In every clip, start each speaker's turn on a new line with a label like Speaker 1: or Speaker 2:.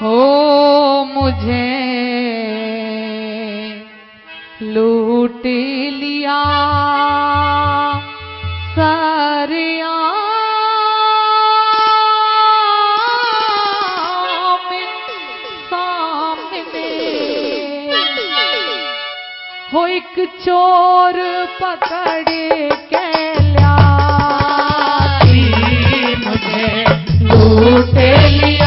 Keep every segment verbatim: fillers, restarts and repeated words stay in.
Speaker 1: हो मुझे लूट लिया सरिया सामने हो एक चोर पकड़ के लिया मुझे लूट लिया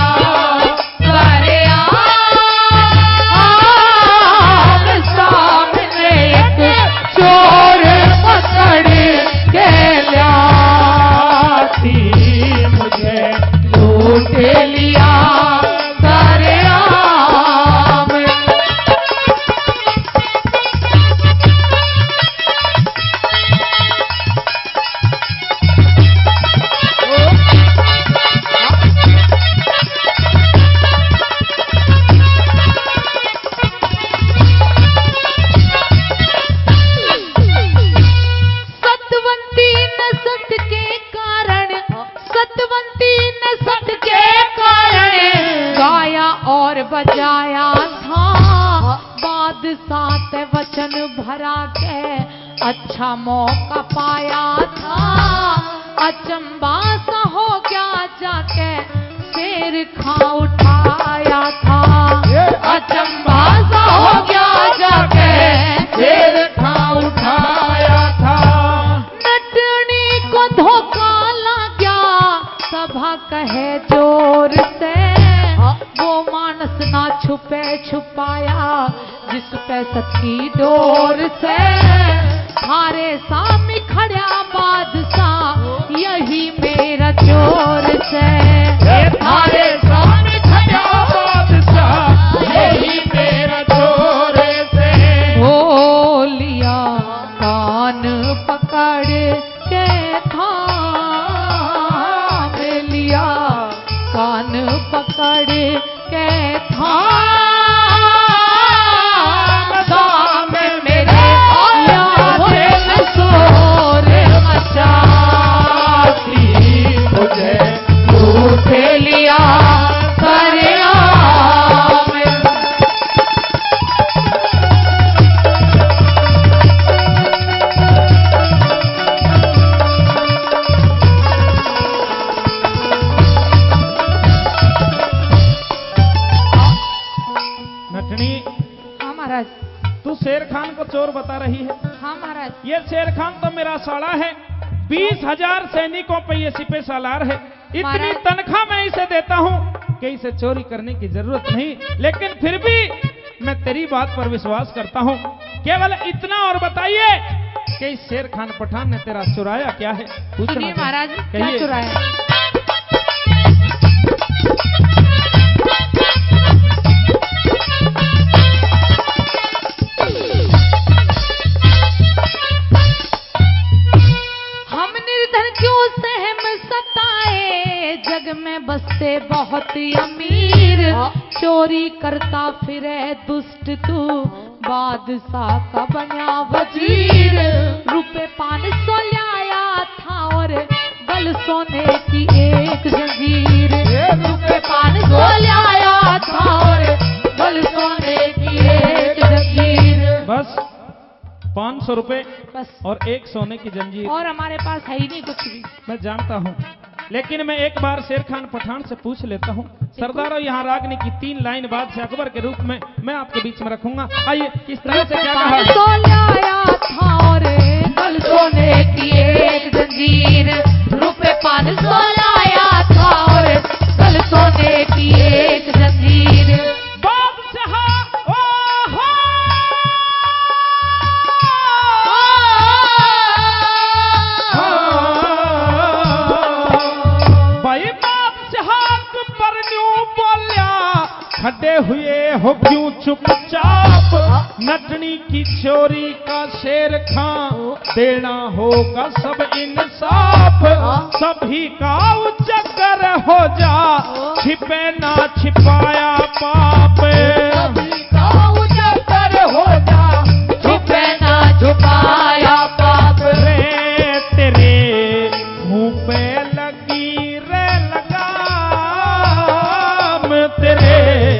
Speaker 1: बजाया था बादशाह वचन भरा के अच्छा मौका पाया था अचंबा सा हो गया जाके शेर खा उठाया था अचंबा सा हो गया जाके शेर खा उठाया था नटनी को धोखा लग गया सभा कहे जोर से वो मानस ना छुपे छुपाया जिस पे सच्ची डोर से थारे सामने खड़ा बादशाह यही मेरा चोर से थारे सामने खड़ा बादशाह यही मेरा चोर से हो लिया कान पकड़ के थाम लिया कान पकड़ के थाम दाम मेरे याद शोर मचा मुझे लूट लिया सरिया
Speaker 2: तू शेर खान को चोर बता रही है?
Speaker 1: हाँ महाराज।
Speaker 2: ये शेर खान तो मेरा साला है, बीस हजार सैनिकों पे ये सिपह सालार है। इतनी तनख्वाह मैं इसे देता हूँ कि इसे चोरी करने की जरूरत नहीं, लेकिन फिर भी मैं तेरी बात पर विश्वास करता हूँ। केवल इतना और बताइए कि इस शेर खान पठान ने तेरा चुराया क्या है?
Speaker 1: सुनिए महाराज, क्या चुराया? जग में बसते बहुत अमीर चोरी करता फिरे दुष्ट तू बादशाह का बना वजीर रुपए पाँच सौ लाया था और गल सोने की एक जंजीर रुपए पाँच सौ लाया था और गल सोने की एक जंजीर
Speaker 2: बस पाँच सौ रुपए
Speaker 1: बस
Speaker 2: और एक सोने की जंजीर
Speaker 1: और हमारे पास है ही नहीं कुछ भी।
Speaker 2: मैं जानता हूँ, लेकिन मैं एक बार शेर खान पठान से पूछ लेता हूँ। सरदारों, यहाँ रागनी की तीन लाइन बाद से अकबर के रूप में मैं आपके बीच में रखूंगा। आइए किस तरह से क्या कहा?
Speaker 1: था और गल सोने की एक जंजीर रुपए पाँच सौ लाया था और गल सोने की एक जंजीर
Speaker 2: खड़े हुए हो क्यों चुपचाप? नटनी की चोरी का शेर खां देना होगा सब इंसाफ। सभी का उजागर हो जा छिपे ना छिपाया पाप।
Speaker 1: सभी का उजागर हो जा छिपे ना छुपाया पाप।
Speaker 2: रे तेरे मुंह पे लगी रे लगाम तेरे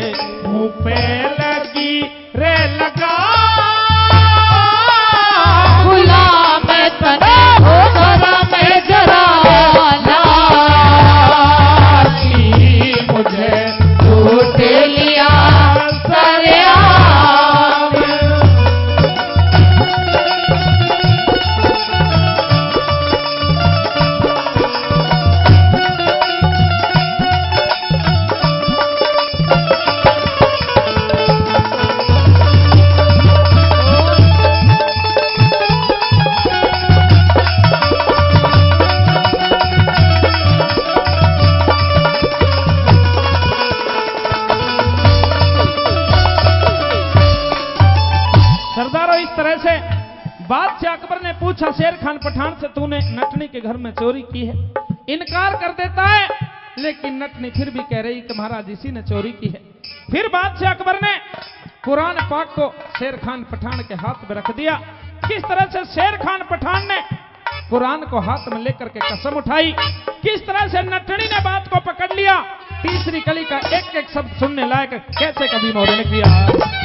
Speaker 2: बादशाह अकबर ने पूछा शेर खान पठान से, तूने नटनी के घर में चोरी की है? इनकार कर देता है, लेकिन नटनी फिर भी कह रही कि महाराज इसी ने चोरी की है। फिर बादशाह अकबर ने कुरान पाक को शेर खान पठान के हाथ में रख दिया। किस तरह से शेर खान पठान ने कुरान को हाथ में लेकर के कसम उठाई, किस तरह से नटनी ने बात को पकड़ लिया। तीसरी कली का एक एक शब्द सुनने लायक कैसे कभी मौर्य ने किया।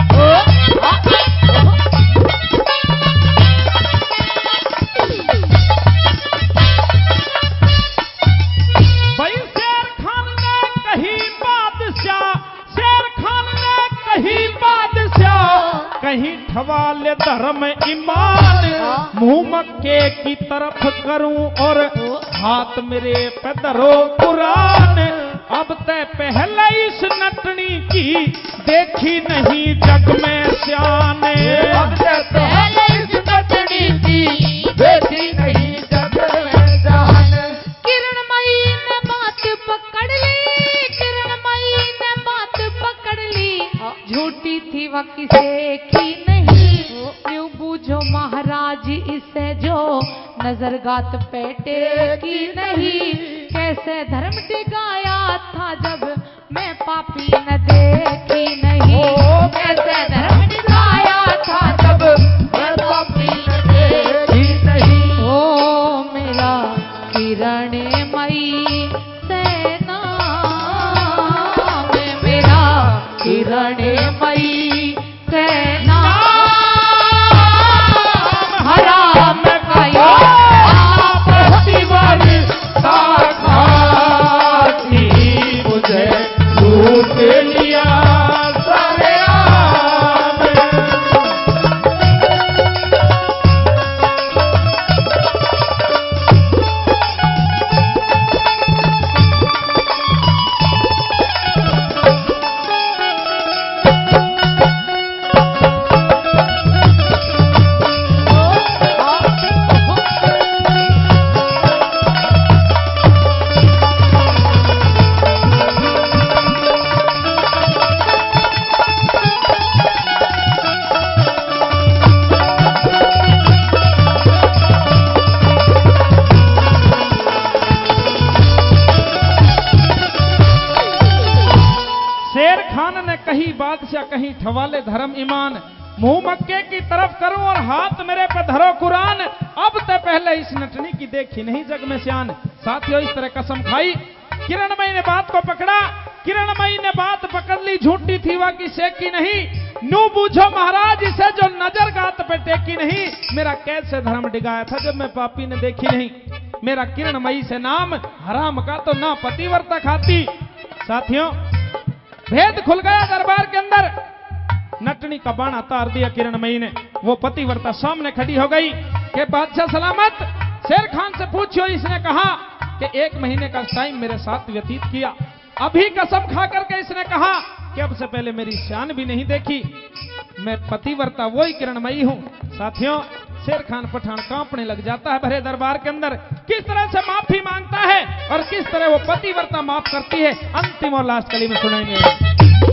Speaker 2: भाई शेर खान ने कही बादशाह, शेर खान ने कही बादशाह, कहीं ठवाले धर्म ईमान, मुंह मक्के की तरफ करूं और हाथ मेरे पे धरो कुरान। अब तय पहले इस नटनी की देखी नहीं जग में शाने,
Speaker 1: अब तय पहले इस नटनी की देखी नहीं जग में शाने। किरणमयी ने बात पकड़ ली, किरणमयी ने बात पकड़ ली, झूठी थी वह किसे की नहीं। यूं बूझो महाराज इसे जो नजरगात पेटे की नहीं। कैसे धर्म डिगाया था जब मैं पापी न देखी नहीं, कैसे धर्म डिगाया था जब मैं पापी न देखी नहीं। ओ मेरा किरणमयी सेना में, मेरा किरणमयी सेना हराम खाया
Speaker 2: मुझे लूट लिया सारे आम। बादशाह कहीं ठवाले धर्म ईमान, मुंह मक्के की तरफ करूं और हाथ मेरे पे धरो कुरान। अब तक पहले इस नटनी की देखी नहीं जग में शान। साथियों इस तरह कसम खाई। किरणमयी ने बात को पकड़ा, किरणमयी ने बात पकड़ ली, झूठी थी वह की शेकी नहीं। नू बूझो महाराज इसे जो नजर गात पे टेकी नहीं। मेरा कैसे धर्म डिगाया था जब मैं पापी ने देखी नहीं। मेरा किरणमयी से नाम हराम का तो ना पतिव्रता खाती। साथियों भेद खुल गया दरबार के अंदर। नटनी का बाणा तार दिया किरणमयी ने। वो पतिव्रता सामने खड़ी हो गई कि बादशाह सलामत, शेर खान से पूछो। इसने कहा कि एक महीने का टाइम मेरे साथ व्यतीत किया। अभी कसम खा करके इसने कहा कि अब से पहले मेरी शान भी नहीं देखी। मैं पतिव्रता वही किरणमयी हूं। साथियों शेर खान पठान कांपने लग जाता है भरे दरबार के अंदर। किस तरह से माफी मांगता है और किस तरह वो पतिव्रता माफ करती है, अंतिम और लास्ट कली में सुनाएंगे।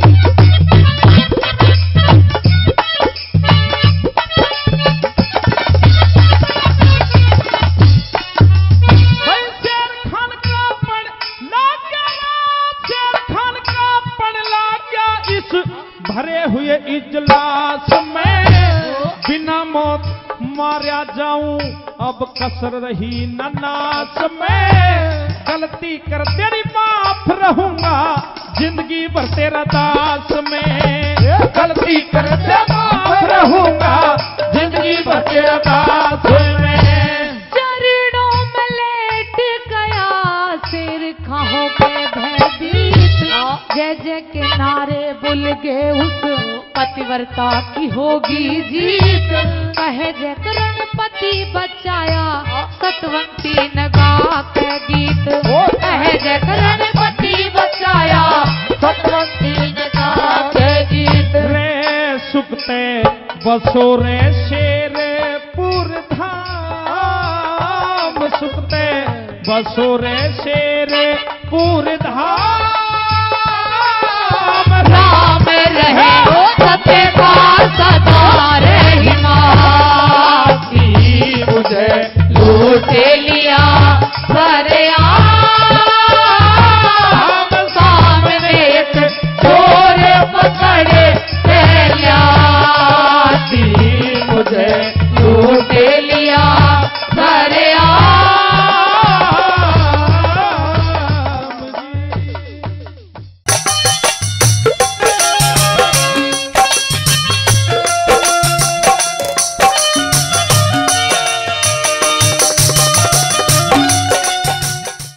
Speaker 2: भरे हुए इजलास में बिना मौत मारा जाऊं, अब कसर रही न नास में। गलती कर तेरी माफ रहूंगा, जिंदगी भर तेरा दास में। गलती कर तेरा माफ रहूंगा, जिंदगी भर तेरा दास में।
Speaker 1: चरणों में लेट गया शेर खाहों पे भयभीत। जय जय के नारे बुल गए उस पतिव्रता की होगी जीत। कहे जय करणपति बचाया सतवंती ने गा के गीत। कहे जय करणपति बचाया सतवंती ने गा के गीत।
Speaker 2: रे सुखते बसो रे शेर पुर धाम, सुखते बसो रे शेर